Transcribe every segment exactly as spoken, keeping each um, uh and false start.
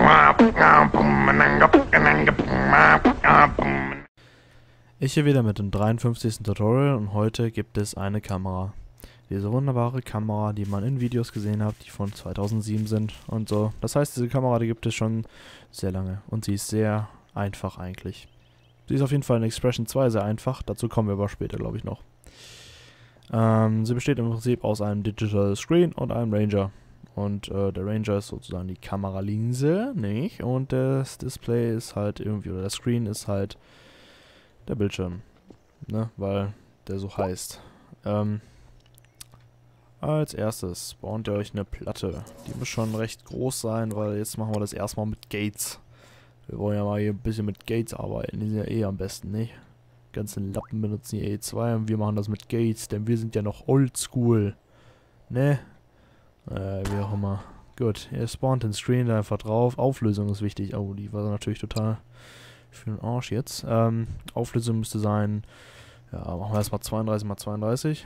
Ich hier wieder mit dem dreiundfünfzigsten Tutorial und heute gibt es eine Kamera. Diese wunderbare Kamera, die man in Videos gesehen hat, die von zweitausendsieben sind und so. Das heißt, diese Kamera, die gibt es schon sehr lange und sie ist sehr einfach eigentlich. Sie ist auf jeden Fall in Expression zwei sehr einfach, dazu kommen wir aber später, glaube ich, noch. Ähm, sie besteht im Prinzip aus einem Digital Screen und einem Ranger. Und äh, der Ranger ist sozusagen die Kameralinse, nicht? Und das Display ist halt irgendwie, oder der Screen ist halt der Bildschirm, ne? Weil der so heißt. Ähm, als erstes spawnt ihr euch eine Platte. Die muss schon recht groß sein, weil jetzt machen wir das erstmal mit Gates. Wir wollen ja mal hier ein bisschen mit Gates arbeiten, die sind ja eh am besten, nicht? Die ganzen Lappen benutzen die E zwei und wir machen das mit Gates, denn wir sind ja noch oldschool. Ne? Äh, wie auch immer. Gut, ihr spawnt den Screen da einfach drauf. Auflösung ist wichtig. Oh, die war natürlich total für den Arsch jetzt. Ähm, Auflösung müsste sein, ja, machen wir erstmal zweiunddreißig mal zweiunddreißig.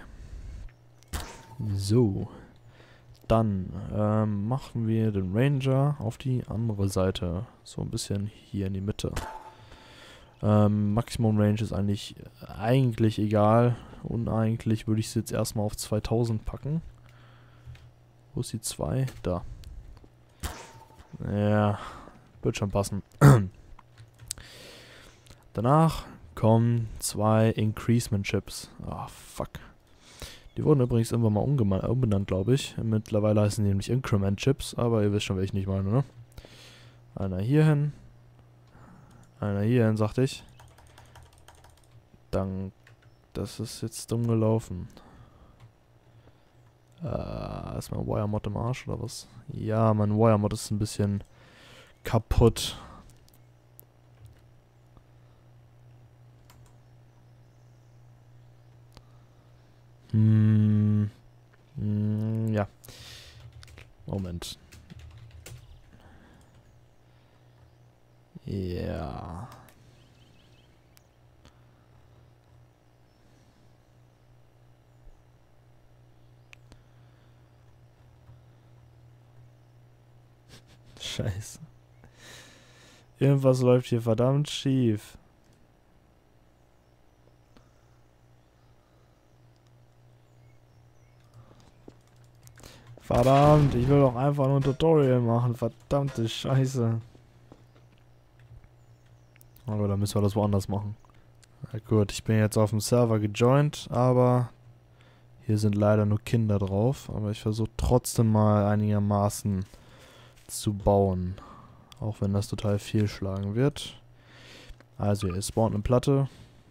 So. Dann ähm, machen wir den Ranger auf die andere Seite. So ein bisschen hier in die Mitte. Ähm, Maximum Range ist eigentlich, eigentlich egal. Uneigentlich würde ich es jetzt erstmal auf zweitausend packen. Wo ist die zwei? Da. Ja, wird schon passen. Danach kommen zwei Increasement Chips. Ah, fuck. Die wurden übrigens irgendwann mal umbenannt, glaube ich. Mittlerweile heißen die nämlich Increment Chips, aber ihr wisst schon, welchen ich meine, ne? Einer hierhin. Einer hierhin, sagte ich. Dann, das ist jetzt dumm gelaufen. Äh, ist mein Wiremod im Arsch oder was? Ja, mein Wiremod ist ein bisschen kaputt. Hm. Hm, ja. Moment. Ja. Scheiße. Irgendwas läuft hier verdammt schief. Verdammt, ich will doch einfach nur ein Tutorial machen. Verdammte Scheiße. Aber dann müssen wir das woanders machen. Na gut, ich bin jetzt auf dem Server gejoint, aber hier sind leider nur Kinder drauf. Aber ich versuche trotzdem mal einigermaßen zu bauen. Auch wenn das total fehlschlagen wird. Also ihr spawnt eine Platte.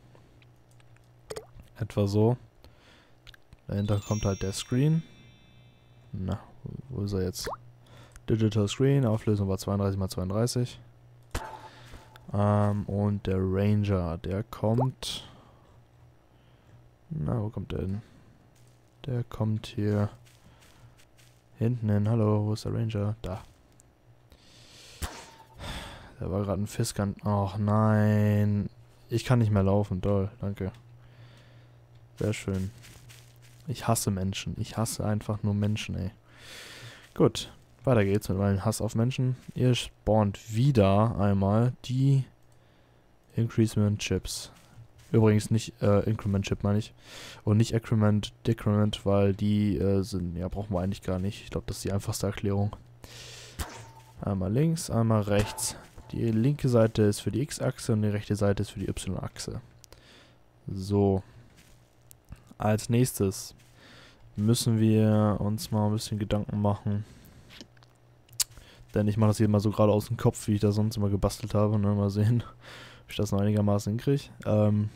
Etwa so. Dahinter kommt halt der Screen. Na, wo ist er jetzt? Digital Screen, Auflösung war zweiunddreißig mal zweiunddreißig. Ähm, und der Ranger, der kommt... Na, wo kommt der hin? Der kommt hier hinten hin. Hallo, wo ist der Ranger? Da. Da war gerade ein Fiskant. Ach nein. Ich kann nicht mehr laufen. Toll, danke. Sehr schön. Ich hasse Menschen. Ich hasse einfach nur Menschen, ey. Gut, weiter geht's mit meinem Hass auf Menschen. Ihr spawnt wieder einmal die Increment Chips. Übrigens nicht äh, Increment Chip, meine ich. Und nicht Increment, Decrement, weil die äh, sind, ja, brauchen wir eigentlich gar nicht. Ich glaube, das ist die einfachste Erklärung. Einmal links, einmal rechts. Die linke Seite ist für die X-Achse und die rechte Seite ist für die Y-Achse. So. Als nächstes müssen wir uns mal ein bisschen Gedanken machen. Denn ich mache das hier mal so gerade aus dem Kopf, wie ich das sonst immer gebastelt habe. Ne? Mal sehen, ob ich das noch einigermaßen hinkriege. Ähm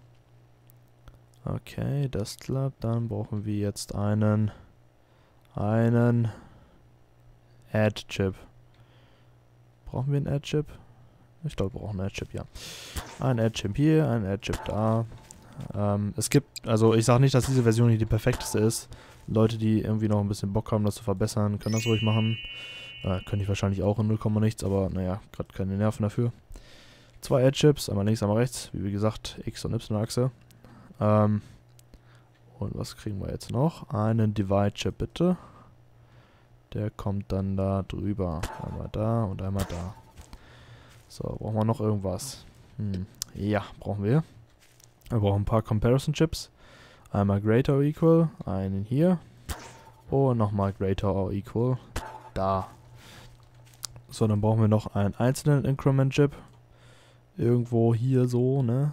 okay, das klappt. Dann brauchen wir jetzt einen einen Add-Chip. Brauchen wir einen Add-Chip? Ich glaube, wir brauchen einen Add-Chip, ja. Ein Add-Chip hier, ein Add-Chip da. Ähm, es gibt, also ich sage nicht, dass diese Version hier die perfekteste ist. Leute, die irgendwie noch ein bisschen Bock haben, das zu verbessern, können das ruhig machen. Äh, könnte ich wahrscheinlich auch in null Komma nichts, aber naja, gerade keine Nerven dafür. Zwei Add-Chips, einmal links, einmal rechts. Wie gesagt, X- und Y-Achse. Ähm, und was kriegen wir jetzt noch? Einen Divide-Chip bitte. Der kommt dann da drüber. Einmal da und einmal da. So, brauchen wir noch irgendwas? Hm. Ja, brauchen wir. Wir brauchen ein paar Comparison Chips. Einmal greater or equal, einen hier. Und nochmal greater or equal. Da. So, dann brauchen wir noch einen einzelnen Increment Chip. Irgendwo hier so, ne?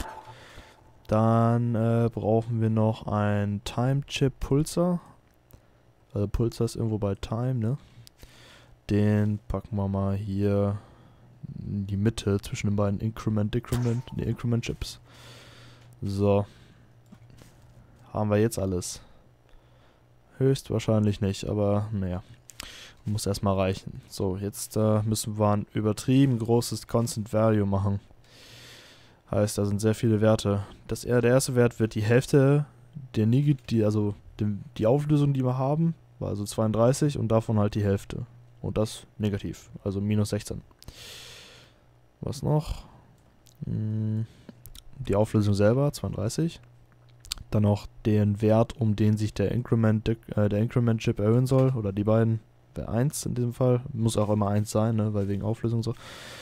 Dann äh, brauchen wir noch einen Time Chip Pulsar. Also Pulsar ist irgendwo bei Time, ne? Den packen wir mal hier in die Mitte zwischen den beiden Increment, Decrement, die Increment Chips. So. Haben wir jetzt alles? Höchstwahrscheinlich nicht, aber naja. Muss erstmal reichen. So, jetzt äh, müssen wir ein übertrieben großes Constant Value machen. Heißt, da sind sehr viele Werte. Das, der erste Wert wird die Hälfte der Neg die, also die, die Auflösung, die wir haben, war also zweiunddreißig und davon halt die Hälfte. Und das negativ, also minus sechzehn. Was noch? Hm, die Auflösung selber, zweiunddreißig. Dann noch den Wert, um den sich der Increment, äh, der Increment Chip erhöhen soll, oder die beiden, wäre eins in diesem Fall. Muss auch immer eins sein, ne, weil wegen Auflösung so.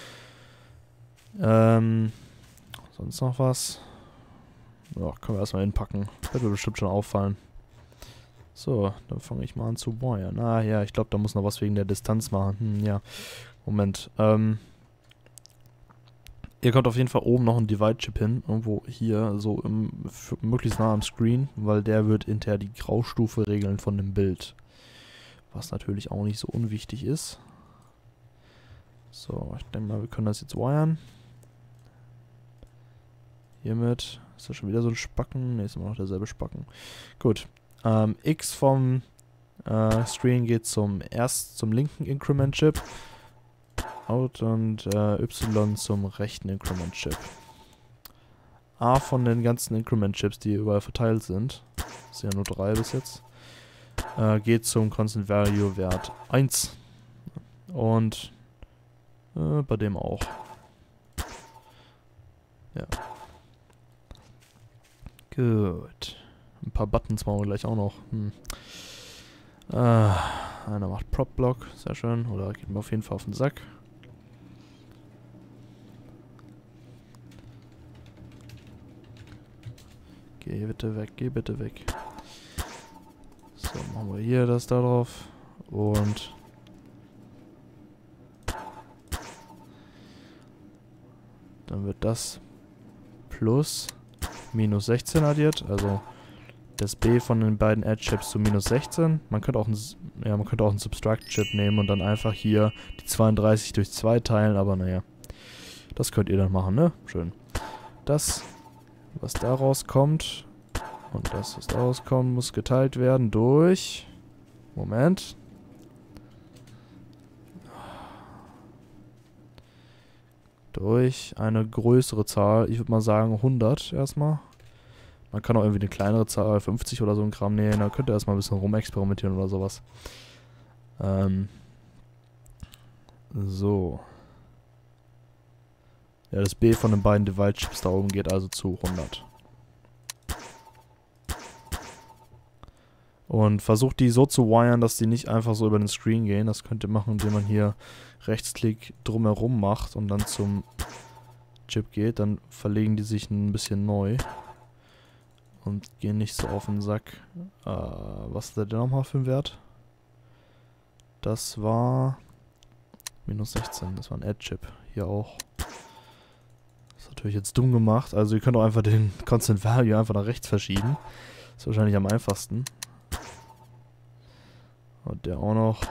Ähm, sonst noch was? Ja, können wir erstmal hinpacken. Wird mir bestimmt schon auffallen. So, dann fange ich mal an zu bohren. Ah ja, ich glaube, da muss noch was wegen der Distanz machen. Hm, ja, Moment. Ähm, Hier kommt auf jeden Fall oben noch ein Divide-Chip hin, irgendwo hier, so im, möglichst nah am Screen, weil der wird hinterher die Graustufe regeln von dem Bild. Was natürlich auch nicht so unwichtig ist. So, ich denke mal, wir können das jetzt wiren. Hiermit. Ist das schon wieder so ein Spacken? Ne, ist immer noch derselbe Spacken. Gut. Ähm, X vom äh, Screen geht zum erst zum linken Increment-Chip. Out und äh, Y zum rechten Increment-Chip. A von den ganzen Increment-Chips, die überall verteilt sind, das sind ja nur drei bis jetzt, äh, geht zum Constant Value Wert eins. Und äh, bei dem auch. Ja. Gut. Ein paar Buttons machen wir gleich auch noch. Hm. Äh, einer macht Prop-Block, sehr schön. Oder geht mir auf jeden Fall auf den Sack. Geh bitte weg, geh bitte weg. So, machen wir hier das da drauf. Und dann wird das plus minus sechzehn addiert. Also das B von den beiden Add-Chips zu minus sechzehn. Man könnte auch einen, ja, man könnte auch einen Subtract-Chip nehmen und dann einfach hier die zweiunddreißig durch zwei teilen. Aber naja, das könnt ihr dann machen, ne? Schön. Das, was daraus kommt, und das, was daraus kommt, muss geteilt werden durch... Moment. Durch eine größere Zahl. Ich würde mal sagen hundert erstmal. Man kann auch irgendwie eine kleinere Zahl, fünfzig oder so ein Kram nehmen. Da könnt ihr erstmal ein bisschen rumexperimentieren oder sowas. Ähm. So. Ja, das B von den beiden Divide-Chips da oben geht also zu hundert. Und versucht die so zu wiren, dass die nicht einfach so über den Screen gehen. Das könnt ihr machen, indem man hier Rechtsklick drumherum macht und dann zum Chip geht. Dann verlegen die sich ein bisschen neu. Und gehen nicht so auf den Sack. Äh, was ist der denn nochmal für ein Wert? Das war minus sechzehn. Das war ein Add-Chip. Hier auch. Das ist natürlich jetzt dumm gemacht. Also ihr könnt auch einfach den Constant Value einfach nach rechts verschieben. Ist wahrscheinlich am einfachsten. Und der auch noch.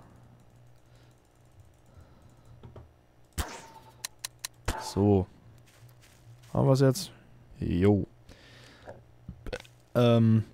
So. Haben wir es jetzt? Jo. Ähm.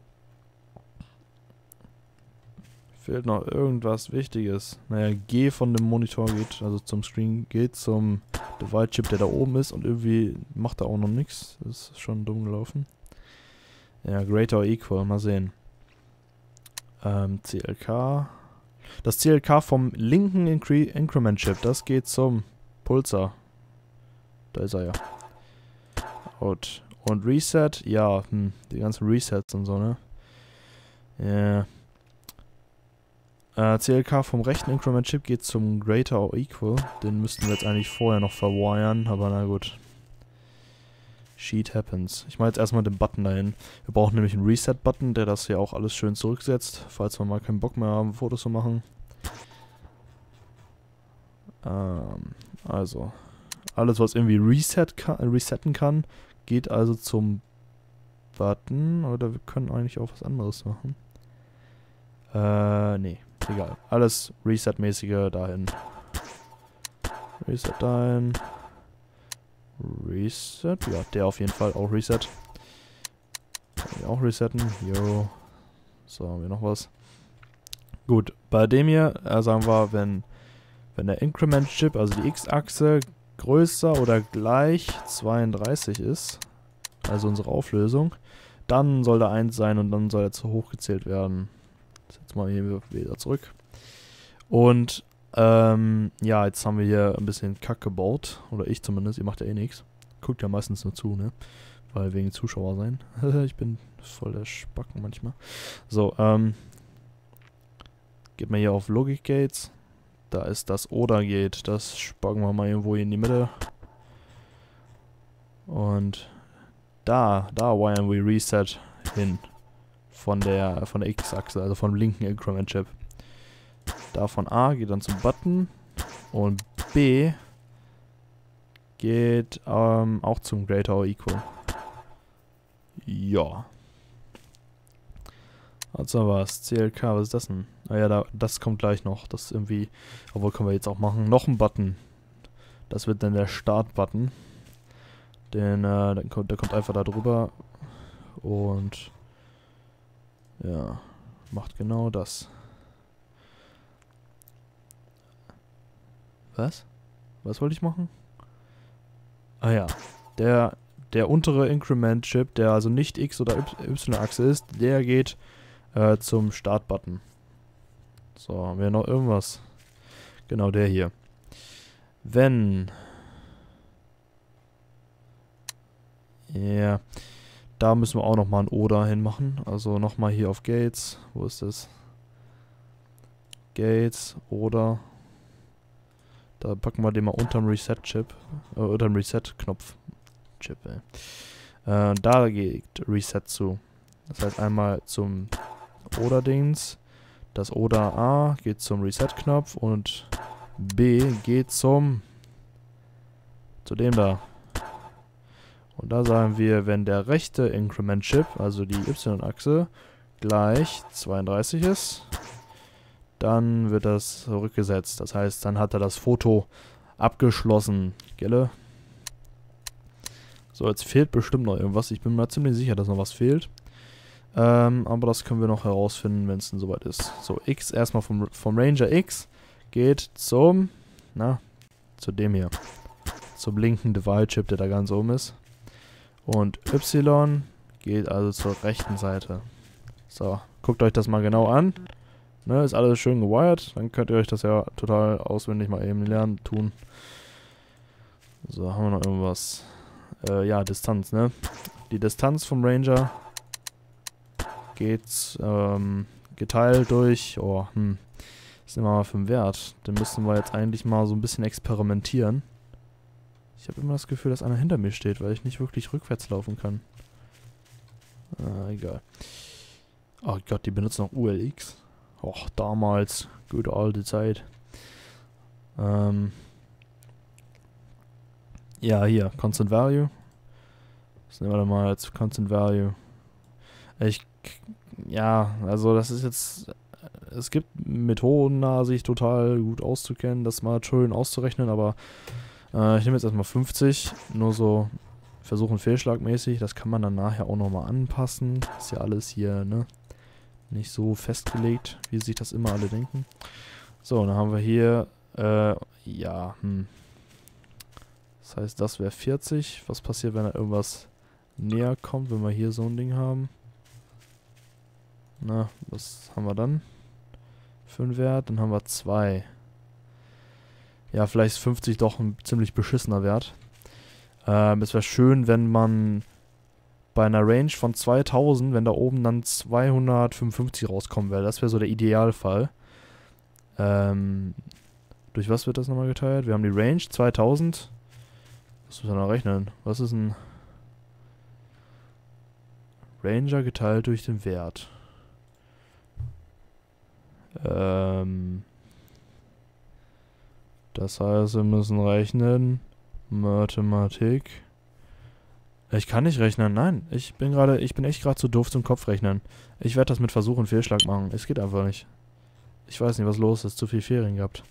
Fehlt noch irgendwas Wichtiges. Naja, G von dem Monitor geht, also zum Screen geht zum Divide-Chip, der da oben ist. Und irgendwie macht er auch noch nichts. Das ist schon dumm gelaufen. Ja, greater or equal. Mal sehen. Ähm, C L K. Das C L K vom linken Incre Increment Chip, das geht zum Pulsar. Da ist er ja. Out. Und Reset, ja, hm, die ganzen Resets und so, ne? Ja. Äh, C L K vom rechten Increment Chip geht zum Greater or Equal. Den müssten wir jetzt eigentlich vorher noch verwiren, aber na gut. Sheet happens. Ich mache jetzt erstmal den Button dahin. Wir brauchen nämlich einen Reset-Button, der das hier auch alles schön zurücksetzt, falls wir mal keinen Bock mehr haben, Fotos zu machen. Ähm, also, alles was irgendwie reset kann, resetten kann, geht also zum Button. Oder wir können eigentlich auch was anderes machen. Äh, nee, egal. Alles Reset-mäßige dahin. Reset dahin. Reset, ja, der auf jeden Fall auch Reset. Kann ich auch resetten, jo. So, haben wir noch was. Gut, bei dem hier äh, sagen wir, wenn, wenn der Increment-Chip, also die X-Achse, größer oder gleich zweiunddreißig ist, also unsere Auflösung, dann soll der eins sein und dann soll er zu hoch gezählt werden. Jetzt mal hier wieder zurück. Und Ähm, ja, jetzt haben wir hier ein bisschen Kack gebaut. Oder ich zumindest, ihr macht ja eh nichts. Guckt ja meistens nur zu, ne? Weil wegen Zuschauer sein. Ich bin voll der Spacken manchmal. So, ähm. Geht mal hier auf Logic Gates. Da ist das Oder Gate. Das spacken wir mal irgendwo hier in die Mitte. Und da, da wiren wir Reset hin. Von der, von der X-Achse, also vom linken Increment-Chip. Da von A geht dann zum Button und B geht ähm, auch zum Greater or Equal. Ja. Also was, C L K, was ist das denn? Naja, da, das kommt gleich noch. Das ist irgendwie, obwohl können wir jetzt auch machen, noch ein Button. Das wird dann der Start-Button. Den, äh, der kommt, der kommt einfach da drüber und ja, macht genau das. Was? Was wollte ich machen? Ah ja, der, der untere Increment-Chip, der also nicht X- oder Y-Achse ist, der geht äh, zum Start-Button. So, haben wir noch irgendwas? Genau, der hier. Wenn... Ja, yeah, da müssen wir auch nochmal ein Oder hinmachen. Also nochmal hier auf Gates. Wo ist das? Gates, Oder... Da packen wir den mal unterm Reset-Chip, äh, unterm Reset-Knopf. Chip, ey. Äh, da geht Reset zu. Das heißt einmal zum Oder-Dings. Das Oder A geht zum Reset-Knopf und B geht zum zu dem da. Und da sagen wir, wenn der rechte Increment-Chip, also die Y-Achse, gleich zweiunddreißig ist, dann wird das zurückgesetzt. Das heißt, dann hat er das Foto abgeschlossen. Gelle? So, jetzt fehlt bestimmt noch irgendwas. Ich bin mir ziemlich sicher, dass noch was fehlt. Ähm, aber das können wir noch herausfinden, wenn es denn soweit ist. So, X erstmal vom, vom Ranger X geht zum, na, zu dem hier. Zum linken Divide-Chip, der da ganz oben ist. Und Y geht also zur rechten Seite. So, guckt euch das mal genau an. Ne, ist alles schön gewired, dann könnt ihr euch das ja total auswendig mal eben lernen, tun. So, haben wir noch irgendwas? Äh, ja, Distanz, ne? Die Distanz vom Ranger geht ähm, geteilt durch, oh, hm, was nehmen wir mal für einen Wert? Den müssen wir jetzt eigentlich mal so ein bisschen experimentieren. Ich habe immer das Gefühl, dass einer hinter mir steht, weil ich nicht wirklich rückwärts laufen kann. Ah, egal. Oh Gott, die benutzen noch U L X. Och, damals. Gute alte Zeit. Ähm. Ja, hier. Constant Value. Das nehmen wir dann mal als Constant Value. Ich. Ja, also das ist jetzt. Es gibt Methoden, da sich total gut auszukennen, das mal schön auszurechnen, aber äh, ich nehme jetzt erstmal fünfzig. Nur so versuchen fehlschlagmäßig. Das kann man dann nachher auch nochmal anpassen. Ist ja alles hier, ne? Nicht so festgelegt, wie sich das immer alle denken. So, dann haben wir hier, äh, ja, hm. Das heißt, das wäre vierzig. Was passiert, wenn da irgendwas näher kommt, wenn wir hier so ein Ding haben? Na, was haben wir dann? Für einen Wert? Dann haben wir zwei. Ja, vielleicht ist fünfzig doch ein ziemlich beschissener Wert. Ähm, es wäre schön, wenn man bei einer Range von zweitausend, wenn da oben dann zweihundertfünfundfünfzig rauskommen wäre. Das wäre so der Idealfall. Ähm, durch was wird das nochmal geteilt? Wir haben die Range zweitausend. Was müssen wir noch rechnen? Was ist ein Ranger geteilt durch den Wert? Ähm, das heißt, wir müssen rechnen. Mathematik. Ich kann nicht rechnen, nein. Ich bin gerade, ich bin echt gerade zu doof zum Kopfrechnen. Ich werde das mit Versuch und Fehlschlag machen. Es geht einfach nicht. Ich weiß nicht, was los ist. Zu viel Ferien gehabt.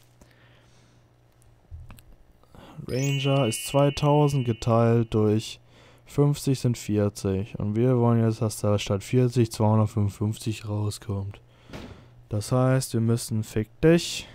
Ranger ist zweitausend geteilt durch fünfzig sind vierzig. Und wir wollen jetzt, dass da statt vierzig zweihundertfünfundfünfzig rauskommt. Das heißt, wir müssen, fick dich.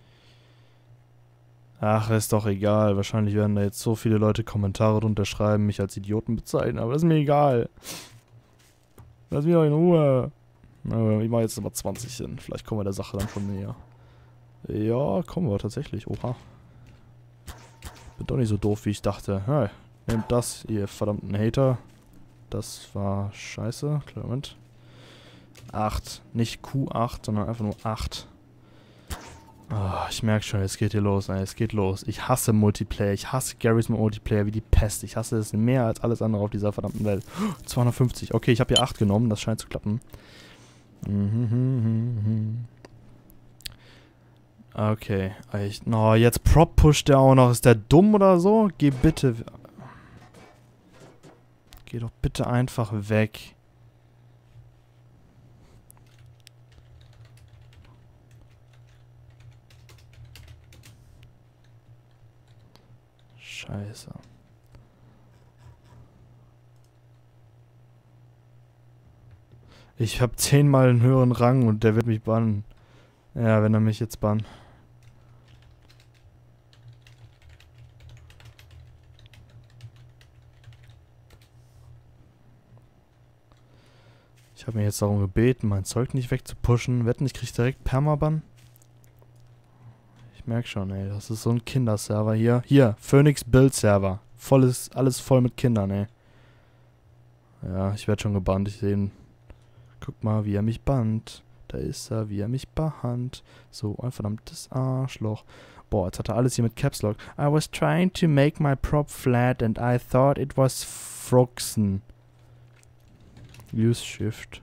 Ach, ist doch egal. Wahrscheinlich werden da jetzt so viele Leute Kommentare drunter schreiben, mich als Idioten bezeichnen. Aber das ist mir egal. Lass mich doch in Ruhe. Aber ich mache jetzt aber zwanzig Sinn. Vielleicht kommen wir der Sache dann schon näher. Ja, kommen wir tatsächlich. Oha. Bin doch nicht so doof, wie ich dachte. Hey, nehmt das, ihr verdammten Hater. Das war scheiße. Klar, Moment. acht. Nicht Q acht, sondern einfach nur acht. Oh, ich merke schon, es geht hier los, ey. Es geht los. Ich hasse Multiplayer. Ich hasse Garry's Multiplayer wie die Pest. Ich hasse es mehr als alles andere auf dieser verdammten Welt. zweihundertfünfzig. Okay, ich habe hier acht genommen. Das scheint zu klappen. Okay. Ich, no, jetzt Prop pusht der auch noch. Ist der dumm oder so? Geh bitte. Geh doch bitte einfach weg. Scheiße. Ich habe zehnmal einen höheren Rang und der wird mich bannen. Ja, wenn er mich jetzt bannt. Ich habe mir jetzt darum gebeten, mein Zeug nicht wegzupushen. Wetten, ich krieg direkt Permaban. Ich merke schon, ey, das ist so ein Kinderserver hier. Hier, Phoenix Build Server. Volles, alles voll mit Kindern, ey. Ja, ich werde schon gebannt, ich sehe ihn. Guck mal, wie er mich bannt. Da ist er, wie er mich behandelt. So ein verdammtes Arschloch. Boah, jetzt hat er alles hier mit Caps Lock. I was trying to make my prop flat and I thought it was frozen. Use Shift.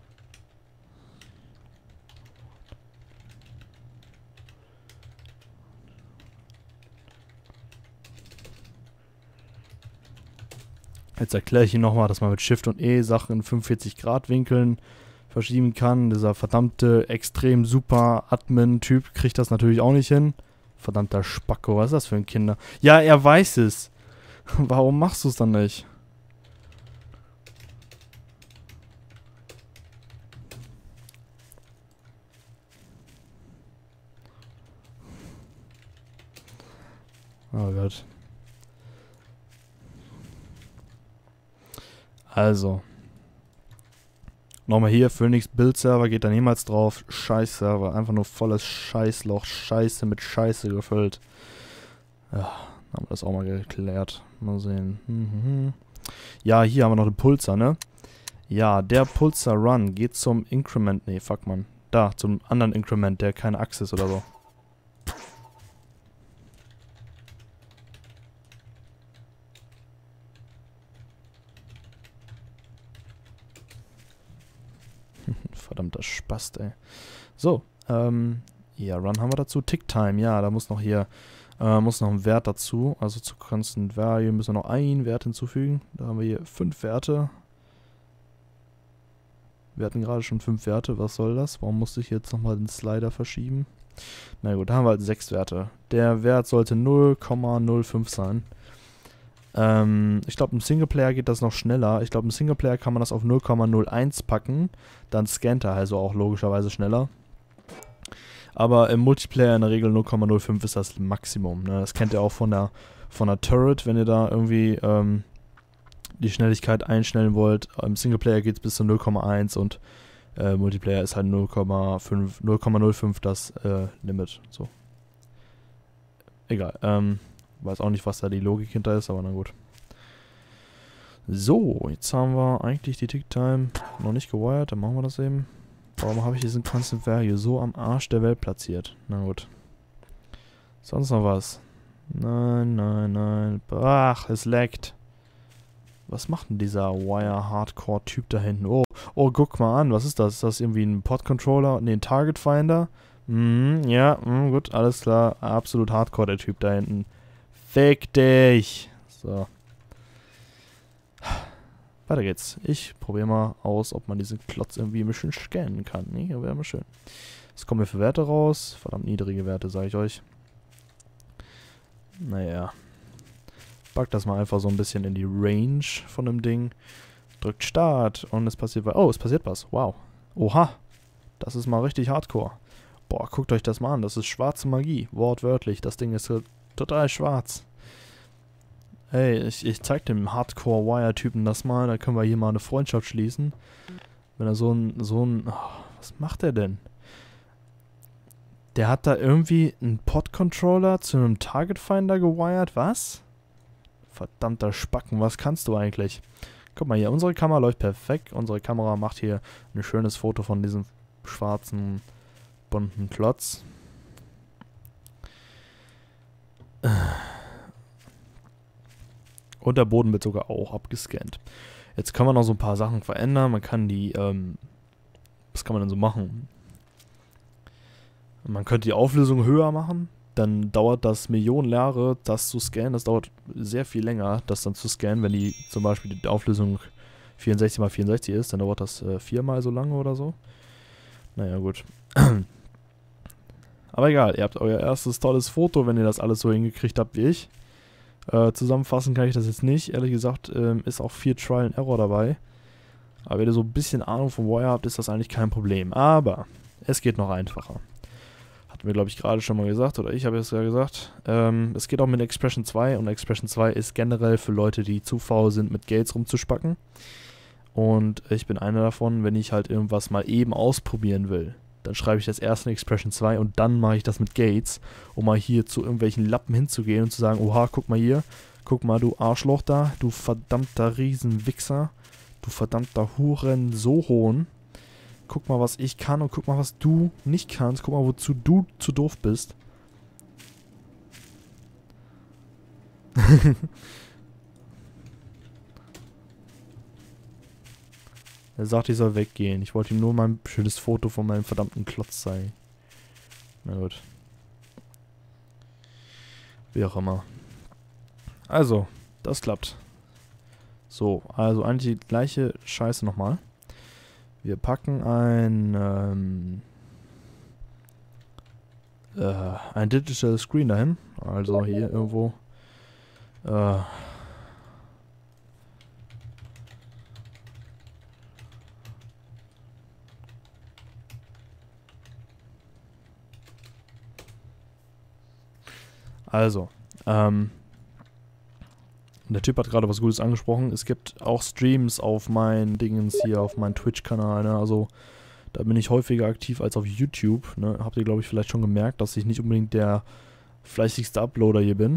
Jetzt erkläre ich Ihnen nochmal, dass man mit Shift und E Sachen in fünfundvierzig Grad Winkeln verschieben kann. Dieser verdammte, extrem super Admin-Typ kriegt das natürlich auch nicht hin. Verdammter Spacko, was ist das für ein Kinder? Ja, er weiß es. Warum machst du es dann nicht? Oh Gott. Also. Nochmal hier, Phoenix Build Server geht da niemals drauf. Scheiß Server, einfach nur volles Scheißloch. Scheiße mit Scheiße gefüllt. Ja, haben wir das auch mal geklärt. Mal sehen. Mhm. Ja, hier haben wir noch den Pulsar, ne? Ja, der Pulsar Run geht zum Increment. Ne, fuck man. Da, zum anderen Increment, der keine Achse ist oder so. Verdammter Spast, ey. So, ähm, ja, Run haben wir dazu. Tick Time, ja, da muss noch hier, äh, muss noch ein Wert dazu. Also zu Constant Value müssen wir noch einen Wert hinzufügen. Da haben wir hier fünf Werte. Wir hatten gerade schon fünf Werte, was soll das? Warum musste ich jetzt nochmal den Slider verschieben? Na gut, da haben wir halt sechs Werte. Der Wert sollte null Komma null fünf sein. Ähm, ich glaube, im Singleplayer geht das noch schneller. Ich glaube, im Singleplayer kann man das auf null Komma null eins packen. Dann scannt er also auch logischerweise schneller. Aber im Multiplayer in der Regel null Komma null fünf ist das Maximum. Ne? Das kennt ihr auch von der, von der Turret, wenn ihr da irgendwie ähm, die Schnelligkeit einstellen wollt. Im Singleplayer geht es bis zu null Komma eins und äh, Multiplayer ist halt null Komma null fünf das äh, Limit. So. Egal. Ähm, weiß auch nicht, was da die Logik hinter ist, aber na gut. So, jetzt haben wir eigentlich die Tick-Time noch nicht gewired, dann machen wir das eben. Warum habe ich diesen Constant Value so am Arsch der Welt platziert? Na gut. Sonst noch was? Nein, nein, nein. Ach, es laggt. Was macht denn dieser Wire-Hardcore-Typ da hinten? Oh, oh, guck mal an. Was ist das? Ist das irgendwie ein Pod-Controller? Ne, ein Target-Finder? Mhm, ja, mh, gut, alles klar. Absolut Hardcore, der Typ da hinten. Fick dich! So. Weiter geht's. Ich probiere mal aus, ob man diesen Klotz irgendwie ein bisschen scannen kann. Ne, wäre mal schön. Was kommen hier für Werte raus? Verdammt niedrige Werte, sage ich euch. Naja. Pack das mal einfach so ein bisschen in die Range von dem Ding. Drückt Start und es passiert was. Oh, es passiert was. Wow. Oha. Das ist mal richtig hardcore. Boah, guckt euch das mal an. Das ist schwarze Magie. Wortwörtlich. Das Ding ist total schwarz. Ey, ich, ich zeig dem Hardcore-Wire-Typen das mal. Da können wir hier mal eine Freundschaft schließen. Wenn er so ein... so ein... Oh, was macht er denn? Der hat da irgendwie einen Pod-Controller zu einem Target-Finder gewired. Was? Verdammter Spacken, was kannst du eigentlich? Guck mal hier, unsere Kamera läuft perfekt. Unsere Kamera macht hier ein schönes Foto von diesem schwarzen, bunten Klotz. Und der Boden wird sogar auch abgescannt. Jetzt kann man noch so ein paar Sachen verändern. Man kann die, ähm, was kann man denn so machen? Man könnte die Auflösung höher machen. Dann dauert das Millionen Jahre, das zu scannen. Das dauert sehr viel länger, das dann zu scannen. Wenn die zum Beispiel die Auflösung vierundsechzig mal vierundsechzig ist, dann dauert das äh, viermal so lange oder so. Naja, gut. Aber egal, ihr habt euer erstes tolles Foto, wenn ihr das alles so hingekriegt habt wie ich. Äh, zusammenfassen kann ich das jetzt nicht. Ehrlich gesagt ähm, ist auch viel Trial and Error dabei. Aber wenn ihr so ein bisschen Ahnung vom Wire habt, ist das eigentlich kein Problem. Aber es geht noch einfacher. Hatten wir, glaube ich, gerade schon mal gesagt, oder ich habe es ja gesagt. Ähm, es geht auch mit Expression zwei und Expression zwei ist generell für Leute, die zu faul sind, mit Gates rumzuspacken. Und ich bin einer davon, wenn ich halt irgendwas mal eben ausprobieren will, dann schreibe ich das erst in Expression zwei und dann mache ich das mit Gates, um mal hier zu irgendwelchen Lappen hinzugehen und zu sagen, oha, guck mal hier, guck mal, du Arschloch da, du verdammter Riesenwichser, du verdammter Hurensohn. Guck mal, was ich kann und guck mal, was du nicht kannst. Guck mal, wozu du zu doof bist. Er sagt, ich soll weggehen. Ich wollte ihm nur mal ein schönes Foto von meinem verdammten Klotz zeigen. Na gut. Wie auch immer. Also, das klappt. So, also eigentlich die gleiche Scheiße nochmal. Wir packen ein, ähm, äh, ein Digital Screen dahin. Also hier irgendwo. Äh, also, ähm, der Typ hat gerade was Gutes angesprochen. Es gibt auch Streams auf meinen Dingens hier, auf meinem Twitch-Kanal, ne? Also, da bin ich häufiger aktiv als auf YouTube, ne? Habt ihr, glaube ich, vielleicht schon gemerkt, dass ich nicht unbedingt der fleißigste Uploader hier bin.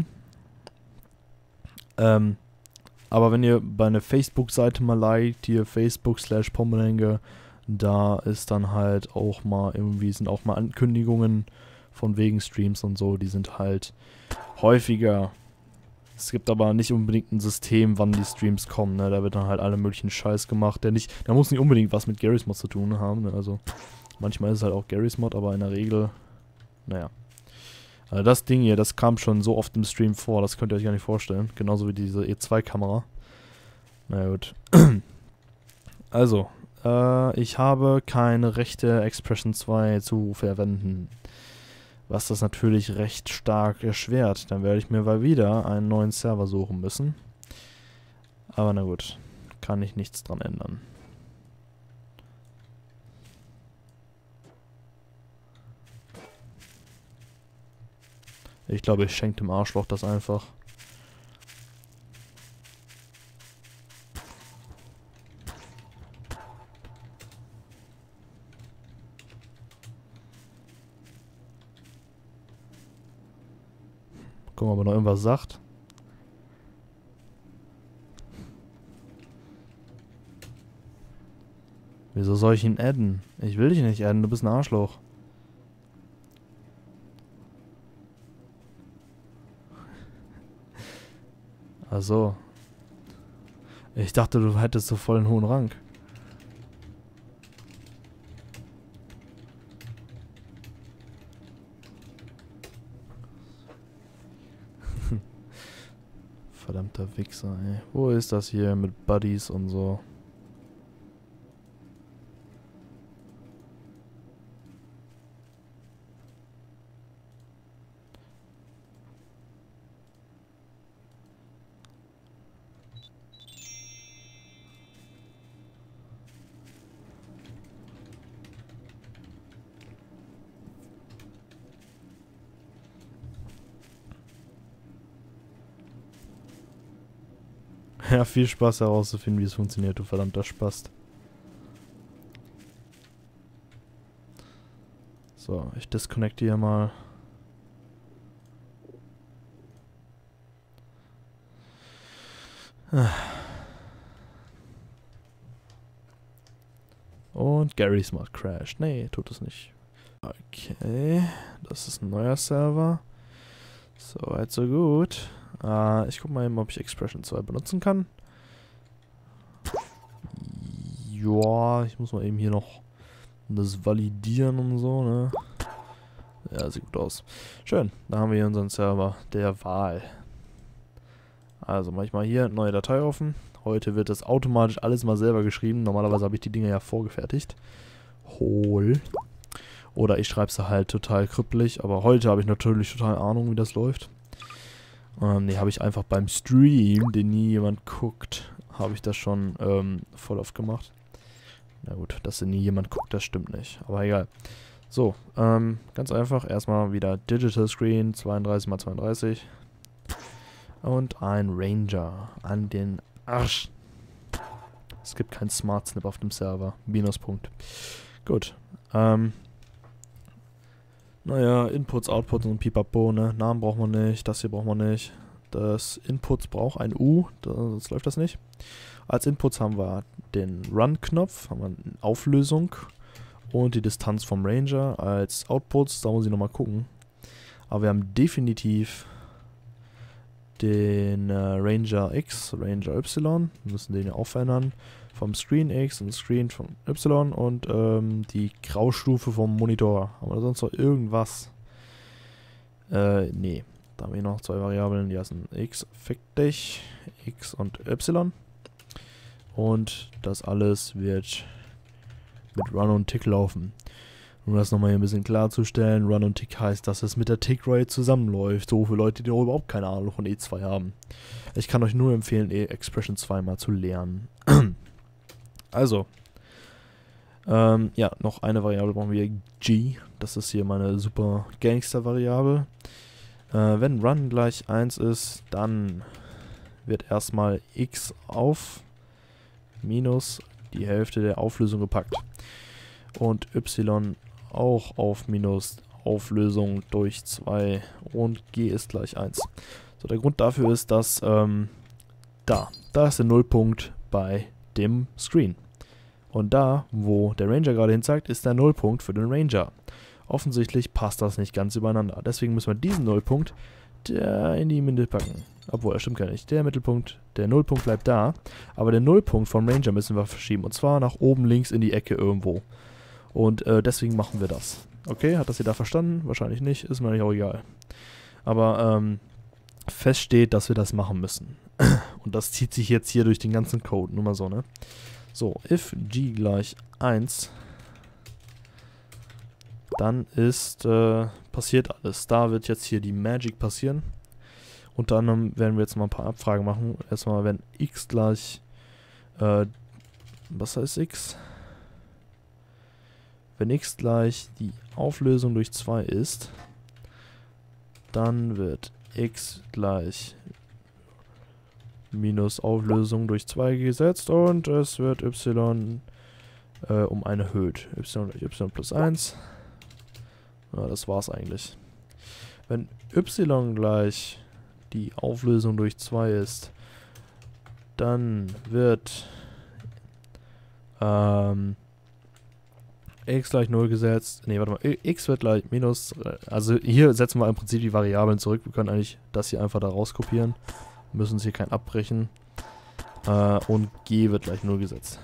Ähm, aber wenn ihr bei einer Facebook-Seite mal liked, hier Facebook slash Pommelenge, da ist dann halt auch mal irgendwie, sind auch mal Ankündigungen von wegen Streams und so, die sind halt häufiger. Es gibt aber nicht unbedingt ein System, wann die Streams kommen, ne? Da wird dann halt alle möglichen Scheiß gemacht, der nicht, da muss nicht unbedingt was mit Garry's Mod zu tun haben, ne? Also manchmal ist es halt auch Garry's Mod, aber in der Regel, naja. Also das Ding hier, das kam schon so oft im Stream vor, das könnt ihr euch gar nicht vorstellen. Genauso wie diese E zwei Kamera. Na gut. Also, äh, ich habe keine rechte Expression zwei zu verwenden. Was das natürlich recht stark erschwert. Dann werde ich mir mal wieder einen neuen Server suchen müssen. Aber na gut, kann ich nichts dran ändern. Ich glaube, ich schenke dem Arschloch das einfach. Gucken, ob er noch irgendwas sagt. Wieso soll ich ihn adden? Ich will dich nicht adden, du bist ein Arschloch. Ach so. Ich dachte, du hättest so voll einen hohen Rang. Verdammter Wichser, ey. Wo ist das hier mit Buddies und so? Ja, viel Spaß herauszufinden, wie es funktioniert, du verdammter Spast. So, ich disconnecte hier mal. Und Gary Smart crasht. Nee, tut es nicht. Okay, das ist ein neuer Server. So weit, so gut. Uh, ich guck mal eben, ob ich Expression zwei benutzen kann. Ja, ich muss mal eben hier noch das validieren und so, ne? Ja, sieht gut aus. Schön, da haben wir hier unseren Server der Wahl. Also manchmal hier neue Datei offen. Heute wird das automatisch alles mal selber geschrieben. Normalerweise habe ich die Dinge ja vorgefertigt. Hol. Oder ich schreibe sie halt total kryptlich. Aber heute habe ich natürlich total Ahnung, wie das läuft. Ähm, ne, habe ich einfach beim Stream, den nie jemand guckt, habe ich das schon ähm, voll oft gemacht. Na gut, dass nie jemand guckt, das stimmt nicht. Aber egal. So, ähm, ganz einfach. Erstmal wieder Digital Screen, zweiunddreißig mal zweiunddreißig. Und ein Ranger an den Arsch. Es gibt kein Smart Snip auf dem Server. Minuspunkt. Gut. Ähm. Naja, Inputs, Outputs und Pipapo, ne? Namen braucht man nicht, das hier braucht man nicht. Das Inputs braucht ein U, sonst läuft das nicht. Als Inputs haben wir den Run-Knopf, haben wir eine Auflösung und die Distanz vom Ranger. Als Outputs, da muss ich nochmal gucken. Aber wir haben definitiv den äh, Ranger X, Ranger Y. Wir müssen den ja auch verändern. Vom Screen X und Screen von Y und ähm, die Graustufe vom Monitor. Haben wir sonst noch irgendwas? Äh, nee. Da haben wir noch zwei Variablen, die heißen X, fick dich, X und Y. Und das alles wird mit Run und Tick laufen. Um das nochmal hier ein bisschen klarzustellen, Run und Tick heißt, dass es mit der Tick-Rate zusammenläuft. So für Leute, die überhaupt keine Ahnung von E zwei haben. Ich kann euch nur empfehlen, Expression zwei mal zu lernen. Also, ähm, ja, noch eine Variable brauchen wir, G. Das ist hier meine super Gangster-Variable. Äh, wenn Run gleich eins ist, dann wird erstmal X auf minus die Hälfte der Auflösung gepackt. Und Y auch auf minus Auflösung durch zwei und G ist gleich eins. So, der Grund dafür ist, dass ähm, da, da ist der Nullpunkt bei dem Screen. Und da, wo der Ranger gerade hin zeigt, ist der Nullpunkt für den Ranger. Offensichtlich passt das nicht ganz übereinander. Deswegen müssen wir diesen Nullpunkt der in die Mitte packen. Obwohl, das stimmt gar nicht. Der Mittelpunkt, der Nullpunkt bleibt da. Aber den Nullpunkt vom Ranger müssen wir verschieben. Und zwar nach oben links in die Ecke irgendwo. Und äh, deswegen machen wir das. Okay, hat das jeder verstanden? Wahrscheinlich nicht. Ist mir eigentlich auch egal. Aber ähm, fest steht, dass wir das machen müssen. Und das zieht sich jetzt hier durch den ganzen Code. Nur mal so, ne? So, if g gleich eins, dann ist, äh, passiert alles. Da wird jetzt hier die Magic passieren. Unter anderem werden wir jetzt mal ein paar Abfragen machen. Erstmal, wenn x gleich, äh, was heißt x? Wenn x gleich die Auflösung durch zwei ist, dann wird x gleich minus Auflösung durch zwei gesetzt und es wird y äh, um ein erhöht. Y gleich y plus eins. Ja, das war's eigentlich. Wenn y gleich die Auflösung durch zwei ist, dann wird ähm, x gleich null gesetzt. Ne, warte mal. X wird gleich minus... Also hier setzen wir im Prinzip die Variablen zurück. Wir können eigentlich das hier einfach da rauskopieren. Müssen es hier kein abbrechen. Äh, und G wird gleich null gesetzt.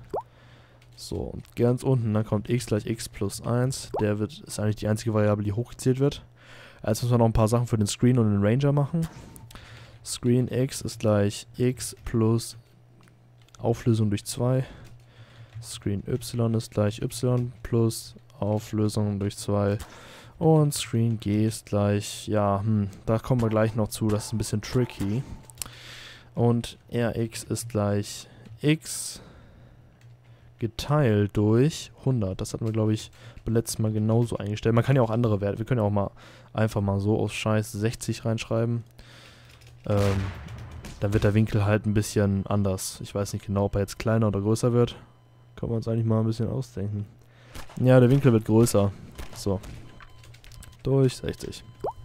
So, und ganz unten, dann kommt x gleich x plus eins. Der wird, ist eigentlich die einzige Variable, die hochgezählt wird. Jetzt müssen wir noch ein paar Sachen für den Screen und den Ranger machen. Screen x ist gleich x plus Auflösung durch zwei. Screen y ist gleich y plus Auflösung durch zwei. Und Screen g ist gleich, ja, hm, da kommen wir gleich noch zu, das ist ein bisschen tricky. Und rx ist gleich x geteilt durch hundert. Das hatten wir, glaube ich, beim letzten Mal genauso eingestellt. Man kann ja auch andere Werte, wir können ja auch mal einfach mal so aus Scheiß sechzig reinschreiben. Ähm, dann wird der Winkel halt ein bisschen anders. Ich weiß nicht genau, ob er jetzt kleiner oder größer wird. Können wir uns eigentlich mal ein bisschen ausdenken. Ja, der Winkel wird größer. So. Durch sechzig.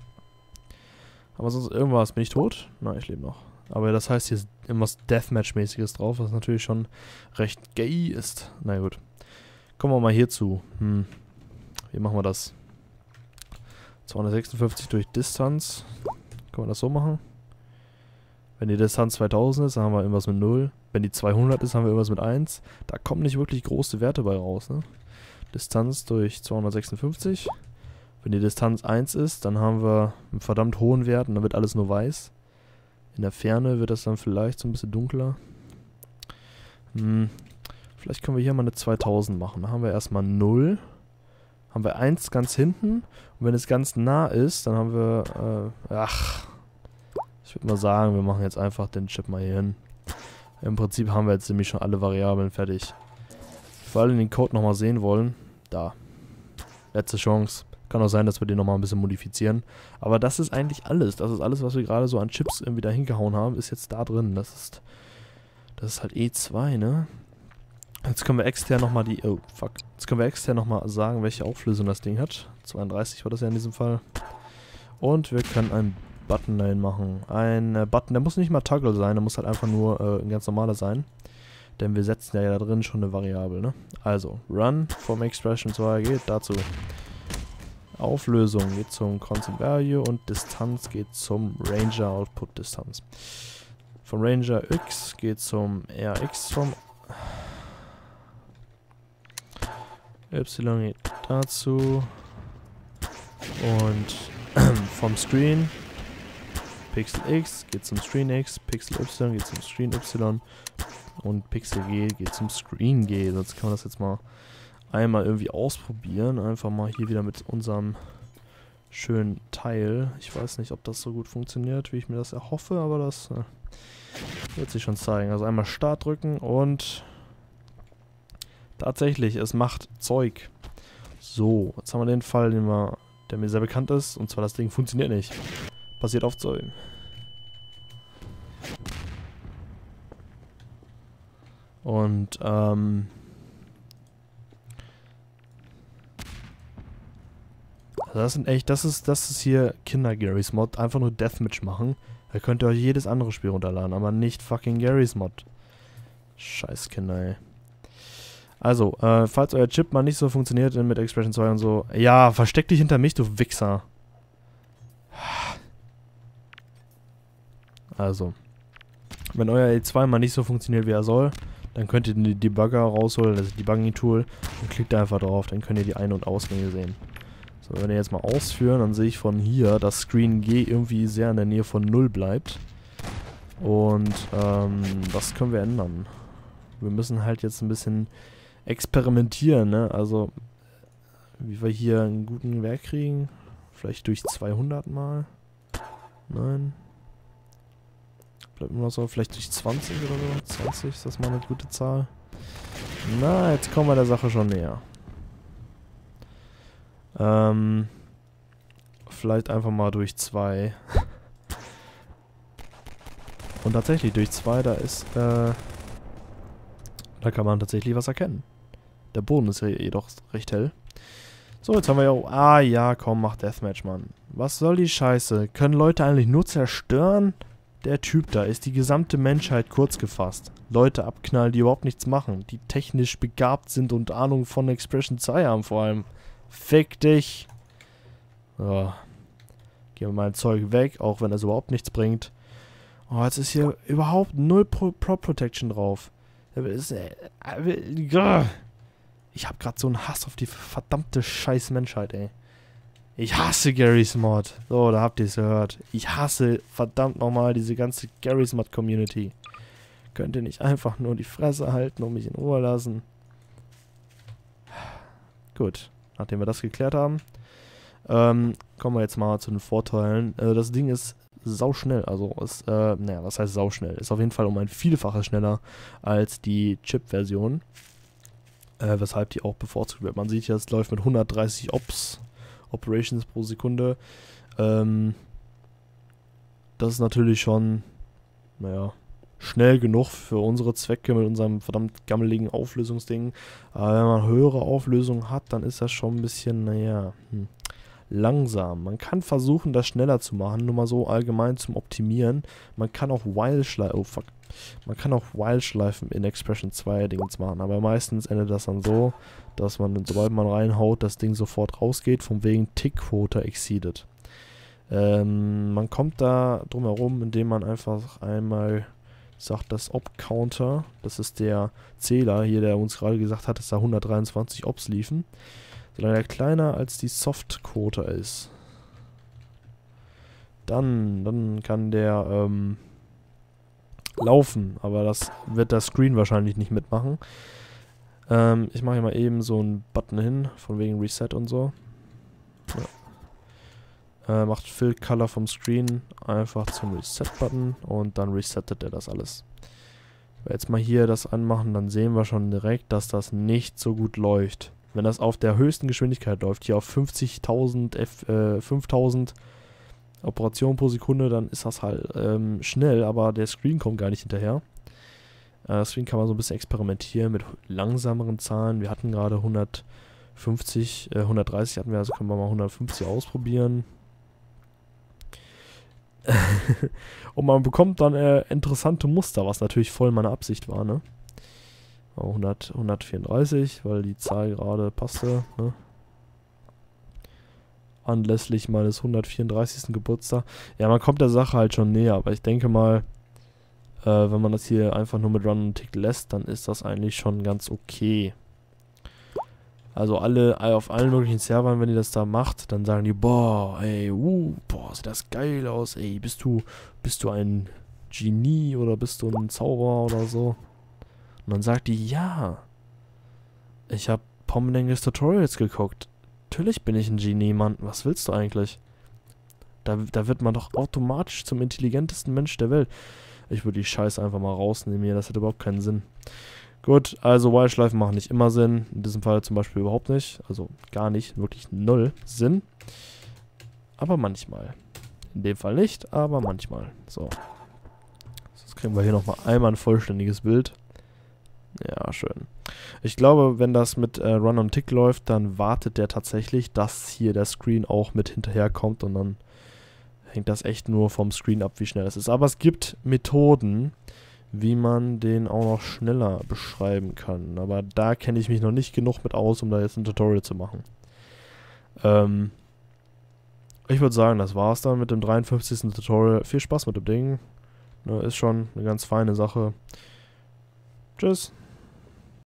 Aber sonst irgendwas. Bin ich tot? Nein, ich lebe noch. Aber das heißt, hier ist irgendwas Deathmatch-mäßiges drauf, was natürlich schon recht gay ist. Na gut. Kommen wir mal hierzu. Hm. Wie machen wir das? zweihundertsechsundfünfzig durch Distanz. Können wir das so machen? Wenn die Distanz zweitausend ist, dann haben wir irgendwas mit null. Wenn die zweihundert ist, haben wir irgendwas mit eins. Da kommen nicht wirklich große Werte bei raus, ne? Distanz durch zweihundertsechsundfünfzig. Wenn die Distanz eins ist, dann haben wir einen verdammt hohen Wert und dann wird alles nur weiß. In der Ferne wird das dann vielleicht so ein bisschen dunkler. Hm. Vielleicht können wir hier mal eine zweitausend machen. Da haben wir erstmal null. Haben wir eins ganz hinten. Und wenn es ganz nah ist, dann haben wir... Äh, ach... Ich würde mal sagen, wir machen jetzt einfach den Chip mal hier hin. Im Prinzip haben wir jetzt nämlich schon alle Variablen fertig. Für alle, die den Code nochmal sehen wollen, da. Letzte Chance. Kann auch sein, dass wir den nochmal ein bisschen modifizieren. Aber das ist eigentlich alles. Das ist alles, was wir gerade so an Chips irgendwie da hingehauen haben, ist jetzt da drin. Das ist, das ist halt E zwei, ne? Jetzt können wir extern nochmal die... Oh, fuck. Jetzt können wir extern nochmal sagen, welche Auflösung das Ding hat. zweiunddreißig war das ja in diesem Fall. Und wir können ein Button dahin machen. Ein äh, Button, der muss nicht mal Toggle sein, der muss halt einfach nur äh, ein ganz normaler sein. Denn wir setzen ja da drin schon eine Variable, ne? Also, Run vom Expression zwei geht dazu. Auflösung geht zum Constant Value und Distanz geht zum Ranger Output Distanz. Von Ranger X geht zum Rx vom Y geht dazu und vom Screen Pixel X geht zum Screen X, Pixel Y geht zum Screen Y und Pixel G geht zum Screen G. Sonst kann man das jetzt mal einmal irgendwie ausprobieren. Einfach mal hier wieder mit unserem schönen Teil. Ich weiß nicht, ob das so gut funktioniert, wie ich mir das erhoffe, aber das äh, wird sich schon zeigen. Also einmal Start drücken und tatsächlich, es macht Zeug. So, jetzt haben wir den Fall, den wir, der mir sehr bekannt ist, und zwar das Ding funktioniert nicht. Passiert oft so. Und, ähm... das sind echt, das ist, das ist hier Kinder-Garry's Mod. Einfach nur Deathmatch machen. Da könnt ihr euch jedes andere Spiel runterladen, aber nicht fucking Garry's Mod. Scheiß Kinder, ey. Also, äh, falls euer Chip mal nicht so funktioniert mit Expression zwei und so. Ja, versteck dich hinter mich, du Wichser. Also, wenn euer E zwei mal nicht so funktioniert, wie er soll, dann könnt ihr den Debugger rausholen, das Debugging-Tool, und klickt da einfach drauf, dann könnt ihr die Ein- und Ausgänge sehen. So, wenn wir jetzt mal ausführen, dann sehe ich von hier, dass Screen G irgendwie sehr in der Nähe von null bleibt. Und, ähm, das können wir ändern. Wir müssen halt jetzt ein bisschen experimentieren, ne? Also, wie wir hier einen guten Wert kriegen. Vielleicht durch zweihundert mal. Nein. Bleibt immer noch so, vielleicht durch zwanzig oder so. zwanzig, ist das mal eine gute Zahl? Na, jetzt kommen wir der Sache schon näher. Ähm, vielleicht einfach mal durch zwei. Und tatsächlich, durch zwei, da ist, äh, da kann man tatsächlich was erkennen. Der Boden ist ja jedoch recht hell. So, jetzt haben wir ja auch, ah ja, komm, mach Deathmatch, Mann. Was soll die Scheiße? Können Leute eigentlich nur zerstören? Der Typ da ist die gesamte Menschheit kurz gefasst. Leute abknallen, die überhaupt nichts machen. Die technisch begabt sind und Ahnung von Expression zwei haben vor allem. Fick dich. So. Gehen wir mein Zeug weg, auch wenn es überhaupt nichts bringt. Oh, jetzt ist hier überhaupt null Prop Protection drauf. Ich hab grad so einen Hass auf die verdammte scheiß Menschheit, ey. Ich hasse Garry's Mod. So, da habt ihr es gehört. Ich hasse verdammt nochmal diese ganze Garry's Mod Community. Könnt ihr nicht einfach nur die Fresse halten und mich in Ruhe lassen? Gut, nachdem wir das geklärt haben, ähm, kommen wir jetzt mal zu den Vorteilen. Äh, das Ding ist sauschnell, also ist, äh, naja, was heißt sauschnell? Ist auf jeden Fall um ein Vielfaches schneller als die Chip-Version. Äh, weshalb die auch bevorzugt wird. Man sieht ja, es läuft mit hundertdreißig Ops. Operations pro Sekunde. Ähm, das ist natürlich schon, naja, schnell genug für unsere Zwecke mit unserem verdammt gammeligen Auflösungsding. Aber wenn man höhere Auflösungen hat, dann ist das schon ein bisschen, naja, hm, langsam. Man kann versuchen, das schneller zu machen, nur mal so allgemein zum Optimieren. Man kann auch While-Schleifen, oh fuck, man kann auch While-Schleifen in Expression zwei Dings machen, aber meistens endet das dann so, dass man, sobald man reinhaut, das Ding sofort rausgeht, von wegen Tick-Quota exceeded. Ähm, man kommt da drum herum, indem man einfach einmal sagt, das Op-Counter, das ist der Zähler hier, der uns gerade gesagt hat, dass da hundertdreiundzwanzig Ops liefen, solange er kleiner als die Soft-Quota ist. Dann, dann kann der, ähm, laufen, aber das wird das Screen wahrscheinlich nicht mitmachen. Ähm, ich mache hier mal eben so einen Button hin, von wegen Reset und so. Ja. Äh, macht Fill Color vom Screen einfach zum Reset-Button und dann resettet er das alles. Wenn wir jetzt mal hier das anmachen, dann sehen wir schon direkt, dass das nicht so gut läuft. Wenn das auf der höchsten Geschwindigkeit läuft, hier auf fünfzigtausend, äh, fünftausend Operationen pro Sekunde, dann ist das halt ähm, schnell, aber der Screen kommt gar nicht hinterher. Äh, deswegen kann man so ein bisschen experimentieren mit langsameren Zahlen. Wir hatten gerade hundertfünfzig, äh, hundertdreißig hatten wir, also können wir mal hundertfünfzig ausprobieren. Und man bekommt dann äh, interessante Muster, was natürlich voll meine Absicht war, ne? Oh, hundert, hundertvierunddreißig, weil die Zahl gerade passte, ne? Anlässlich meines hundertvierunddreißigsten Geburtstags. Ja, man kommt der Sache halt schon näher, aber ich denke mal, äh, wenn man das hier einfach nur mit Run und Tick lässt, dann ist das eigentlich schon ganz okay. Also alle, auf allen möglichen Servern, wenn ihr das da macht, dann sagen die, boah, ey, uh, boah, sieht das geil aus, ey, bist du, bist du ein Genie oder bist du ein Zauberer oder so? Und dann sagt die, ja, ich habe Pommenenges Tutorials geguckt. Natürlich bin ich ein Genie, Mann. Was willst du eigentlich? Da, da wird man doch automatisch zum intelligentesten Mensch der Welt. Ich würde die Scheiße einfach mal rausnehmen hier. Das hat überhaupt keinen Sinn. Gut, also While-Schleifen machen nicht immer Sinn. In diesem Fall zum Beispiel überhaupt nicht. Also gar nicht. Wirklich null Sinn. Aber manchmal. In dem Fall nicht, aber manchmal. So. Jetzt kriegen wir hier nochmal einmal ein vollständiges Bild. Ja, schön. Ich glaube, wenn das mit äh, Run on Tick läuft, dann wartet der tatsächlich, dass hier der Screen auch mit hinterherkommt und dann hängt das echt nur vom Screen ab, wie schnell es ist. Aber es gibt Methoden, wie man den auch noch schneller beschreiben kann. Aber da kenne ich mich noch nicht genug mit aus, um da jetzt ein Tutorial zu machen. Ähm, ich würde sagen, das war's dann mit dem dreiundfünfzigsten Tutorial. Viel Spaß mit dem Ding. Ne, ist schon eine ganz feine Sache. Tschüss.